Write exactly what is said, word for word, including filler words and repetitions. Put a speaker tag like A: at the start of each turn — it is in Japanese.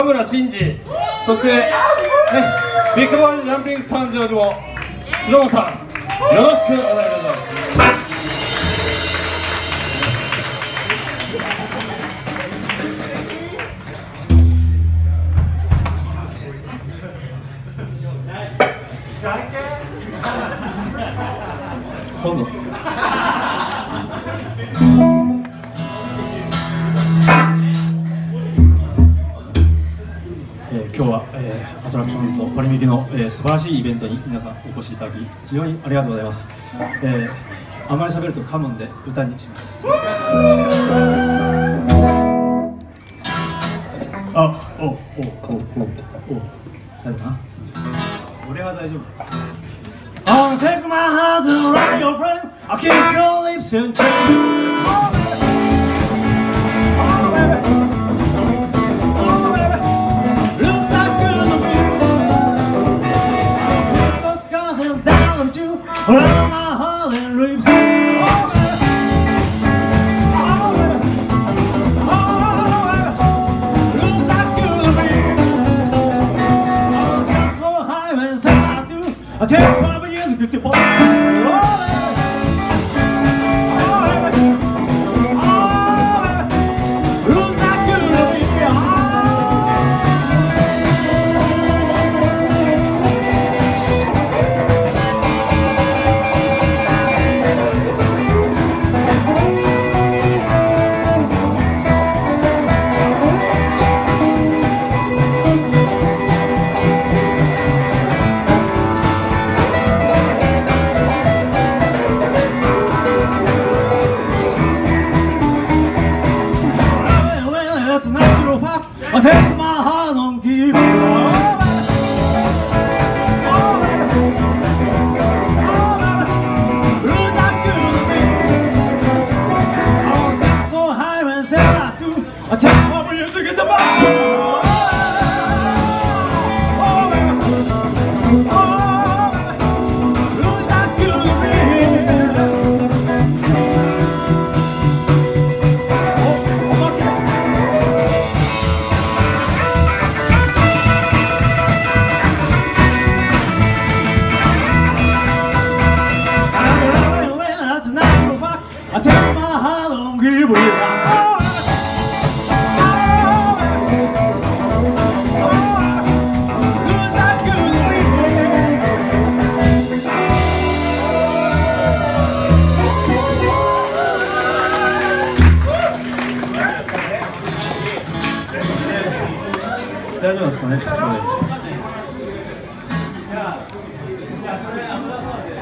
A: 村真司、そして、ね、ビッグボーイズジャンピングスタンジオにもスノーさん、よろしくお願いいたします。今度えー、今日は、えー、アトラクションズとパリミキの、えー、素晴らしいイベントに皆さんお越しいただき非常にありがとうございます。えー、あまり喋ると噛むんで歌にします。あ、おおおおおお大丈夫かな。俺は大丈夫。I'll take my hands and rock your frame. I'll kiss your lips and change. Oh baby, oh baby, oh baby, looks like good to me. I'll put those scars and down them too around my heart and lips. Oh baby, oh baby, oh baby, looks like good to me. I'll jump so high when say I do. I'll take my get the ball. I take my heart on keep it. I take my breath to get the ball. I take my heart on give it.大丈夫ですかね。